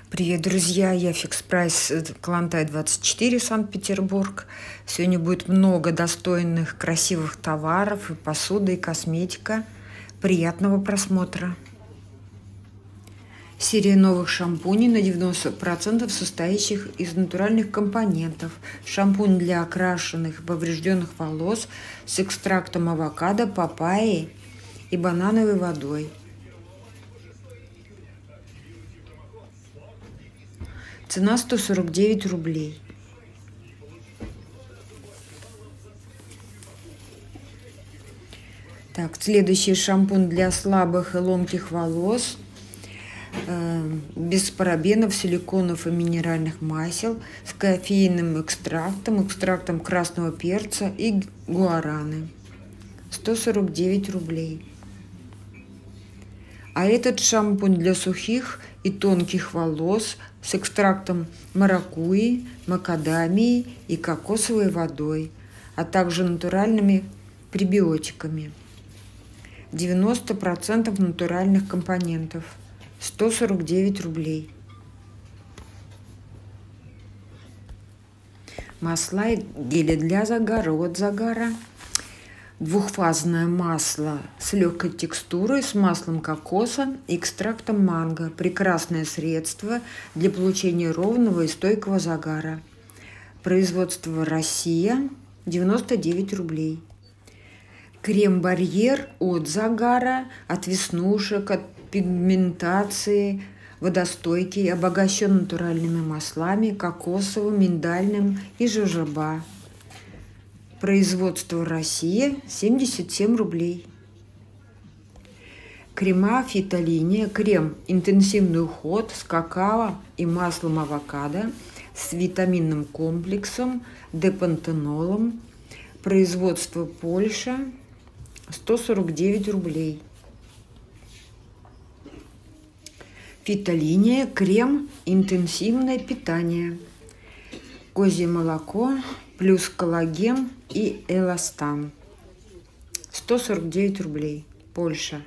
Привет, друзья! Я Фикс Прайс, Калантай 24, Санкт-Петербург. Сегодня будет много достойных, красивых товаров, и посуда, и косметика. Приятного просмотра! Серия новых шампуней на 90% состоящих из натуральных компонентов. Шампунь для окрашенных и поврежденных волос с экстрактом авокадо, папайи и банановой водой. Цена 149 рублей. Так, следующий шампунь для слабых и ломких волос. Без парабенов, силиконов и минеральных масел. С кофейным экстрактом красного перца и гуараны. 149 рублей. А этот шампунь для сухих и тонких волос с экстрактом маракуйи, макадамии и кокосовой водой, а также натуральными пребиотиками. 90% натуральных компонентов. 149 рублей. Масла и гели для загара от загара. Двухфазное масло с легкой текстурой, с маслом кокоса и экстрактом манго. Прекрасное средство для получения ровного и стойкого загара. Производство Россия, 99 рублей. Крем-барьер от загара, от веснушек, от пигментации, водостойкий, обогащен натуральными маслами, кокосовым, миндальным и жожоба. Производство Россия, 77 рублей. Крема Фитолиния. Крем интенсивный уход с какао и маслом авокадо, с витаминным комплексом, депантенолом. Производство Польша, 149 рублей. Фитолиния. Крем интенсивное питание. Козье молоко плюс коллаген и эластан. 149 рублей. Польша.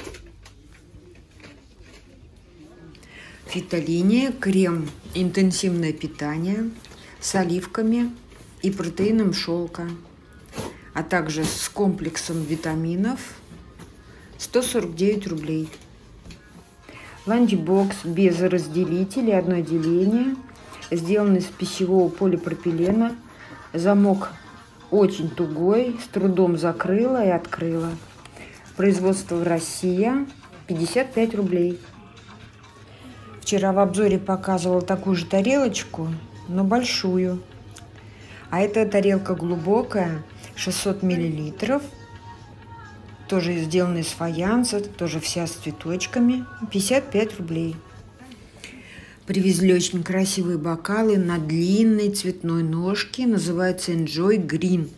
Фитолиния. Крем интенсивное питание с оливками и протеином шелка, а также с комплексом витаминов. 149 рублей. Ланчбокс без разделителя, одно деление, сделан из пищевого полипропилена. Замок очень тугой, с трудом закрыла и открыла. Производство Россия, 55 рублей. Вчера в обзоре показывала такую же тарелочку, но большую. А эта тарелка глубокая, 600 миллилитров. Тоже сделана из фаянса, тоже вся с цветочками. 55 рублей. Привезли очень красивые бокалы на длинной цветной ножке. Называется Enjoy Green.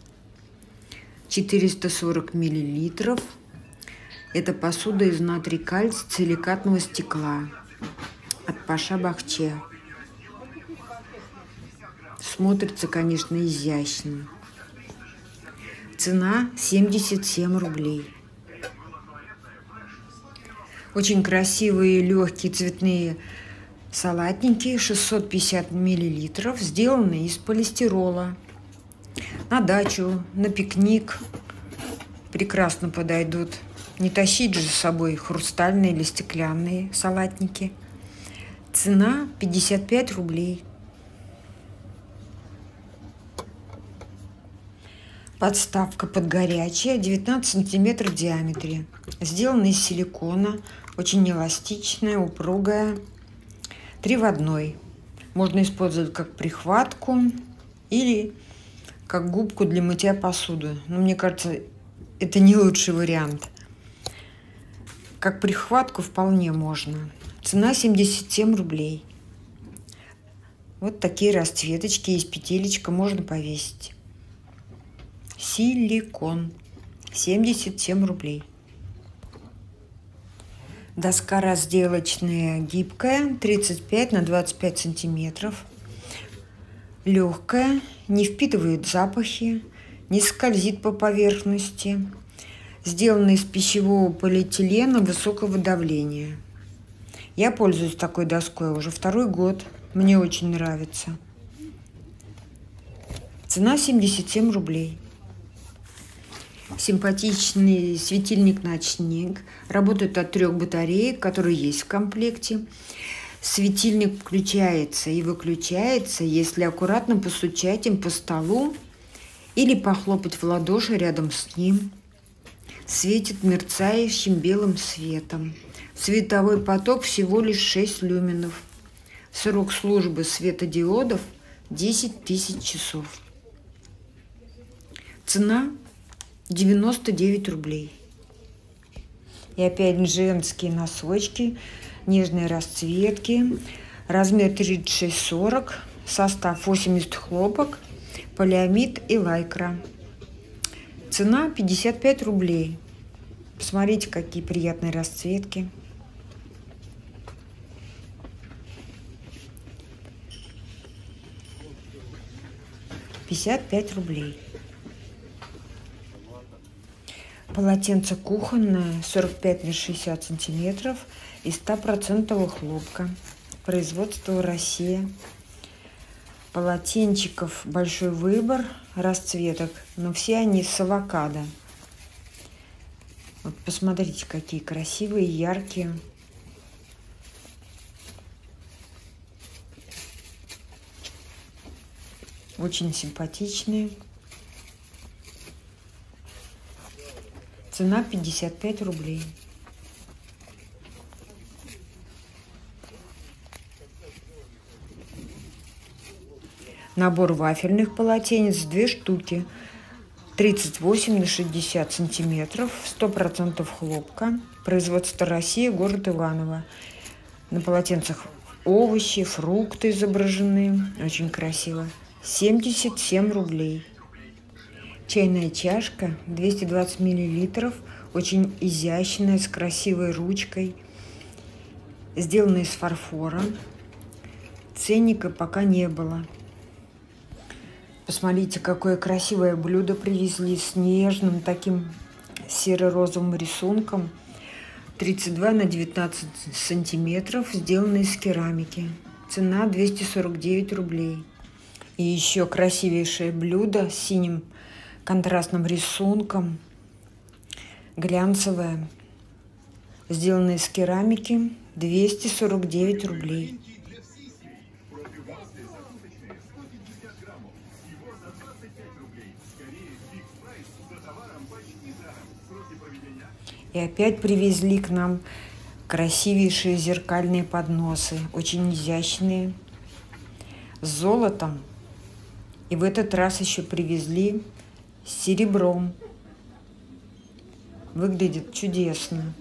440 миллилитров. Это посуда из натрий-кальций-силикатного стекла. От Паша Бахче. Смотрится, конечно, изящно. Цена 77 рублей. Очень красивые легкие цветные салатники, 650 миллилитров, сделаны из полистирола. На дачу, на пикник прекрасно подойдут. Не тащить же с собой хрустальные или стеклянные салатники. Цена 55 рублей. Подставка под горячее, 19 сантиметров в диаметре. Сделана из силикона, очень эластичная, упругая. 3 в 1. Можно использовать как прихватку или как губку для мытья посуды. Но мне кажется, это не лучший вариант. Как прихватку вполне можно. Цена 77 рублей. Вот такие расцветочки, есть петелечка, можно повесить. Силикон. 77 рублей. Доска разделочная гибкая, 35 на 25 сантиметров. Легкая, не впитывает запахи, не скользит по поверхности. Сделана из пищевого полиэтилена высокого давления. Я пользуюсь такой доской уже второй год. Мне очень нравится. Цена 77 рублей. Симпатичный светильник-ночник. Работает от 3 батареек, которые есть в комплекте. Светильник включается и выключается, если аккуратно постучать им по столу или похлопать в ладоши рядом с ним. Светит мерцающим белым светом. Световой поток всего лишь 6 люменов. Срок службы светодиодов 10 тысяч часов. Цена 99 рублей. И опять женские носочки, нежные расцветки, размер 36-40, состав 80 хлопок, полиамид и лайкра. Цена 55 рублей. Посмотрите, какие приятные расцветки. $55 рублей. Полотенце кухонное 45 на 60 сантиметров из 100% хлопка. Производство Россия. Полотенчиков большой выбор расцветок, но все они с авокадо. Вот посмотрите, какие красивые, яркие. Очень симпатичные. Цена 55 рублей. Набор вафельных полотенец 2 штуки. 38 на 60 сантиметров, 100% хлопка. Производство Россия, город Иваново. На полотенцах овощи, фрукты изображены. Очень красиво. 77 рублей. Чайная чашка 220 миллилитров. Очень изящная, с красивой ручкой. Сделана из фарфора. Ценника пока не было. Посмотрите, какое красивое блюдо привезли с нежным таким серо-розовым рисунком. 32 на 19 сантиметров, сделано из керамики. Цена 249 рублей. И еще красивейшее блюдо с синим контрастным рисунком. Глянцевое. Сделано из керамики. 249 рублей. И опять привезли к нам красивейшие зеркальные подносы, очень изящные, с золотом. И в этот раз еще привезли с серебром. Выглядит чудесно.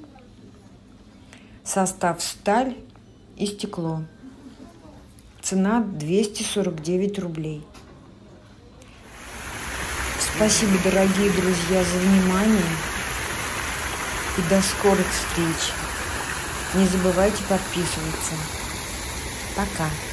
Состав сталь и стекло. Цена 249 рублей. Спасибо, дорогие друзья, за внимание. И до скорых встреч. Не забывайте подписываться. Пока.